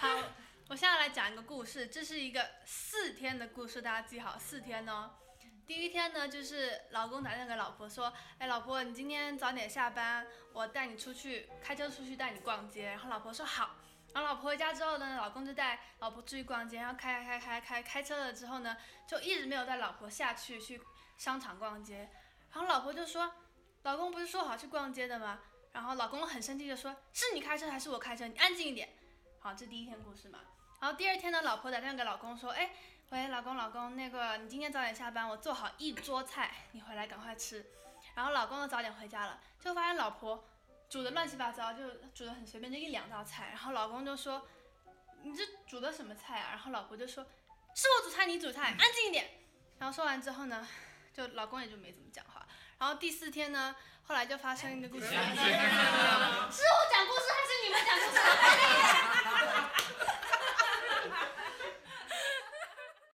好，我现在来讲一个故事，这是一个4天的故事，大家记好4天哦。第一天呢，就是老公打电话给老婆说，哎，老婆，你今天早点下班，我带你出去，开车出去带你逛街。然后老婆说好。然后老婆回家之后呢，老公就带老婆出去逛街，然后开车了之后呢，就一直没有带老婆下去商场逛街。然后老婆就说，老公不是说好去逛街的吗？然后老公很生气就说，是你开车还是我开车？你安静一点。好，这第一天故事嘛。然后第二天呢，老婆打电话给老公说，哎，喂，老公，那个你今天早点下班，我做好1桌菜，你回来赶快吃。然后老公就早点回家了，就发现老婆煮的乱七八糟，就煮的很随便，就1-2道菜。然后老公就说，你这煮的什么菜啊？然后老婆就说，是我煮菜你煮菜，安静一点。然后说完之后呢，就老公也就没怎么讲话。然后第4天呢，后来就发生一个故事。是我讲故事还是你们讲故事？